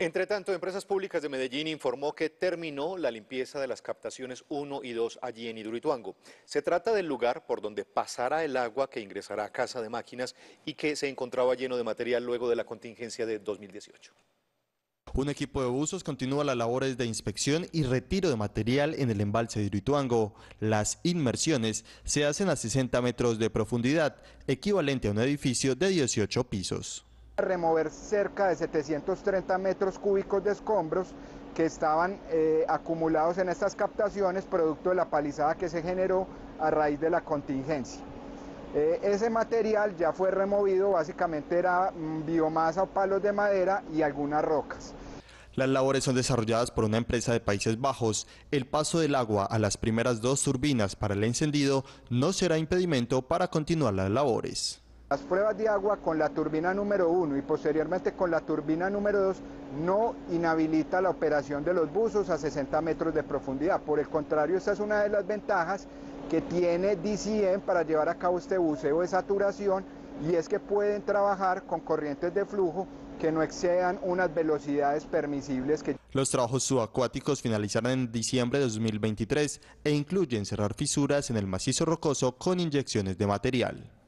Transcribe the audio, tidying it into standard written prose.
Entre tanto, Empresas Públicas de Medellín informó que terminó la limpieza de las captaciones 1 y 2 allí en Hidroituango. Se trata del lugar por donde pasará el agua que ingresará a Casa de Máquinas y que se encontraba lleno de material luego de la contingencia de 2018. Un equipo de buzos continúa las labores de inspección y retiro de material en el embalse de Hidroituango. Las inmersiones se hacen a 60 metros de profundidad, equivalente a un edificio de 18 pisos. Remover cerca de 730 metros cúbicos de escombros que estaban acumulados en estas captaciones producto de la palizada que se generó a raíz de la contingencia. Ese material ya fue removido, básicamente era biomasa o palos de madera y algunas rocas. Las labores son desarrolladas por una empresa de Países Bajos. El paso del agua a las primeras 2 turbinas para el encendido no será impedimento para continuar las labores. Las pruebas de agua con la turbina número 1 y posteriormente con la turbina número 2 no inhabilita la operación de los buzos a 60 metros de profundidad. Por el contrario, esta es una de las ventajas que tiene DCM para llevar a cabo este buceo de saturación, y es que pueden trabajar con corrientes de flujo que no excedan unas velocidades permisibles. Los trabajos subacuáticos finalizarán en diciembre de 2023 e incluyen cerrar fisuras en el macizo rocoso con inyecciones de material.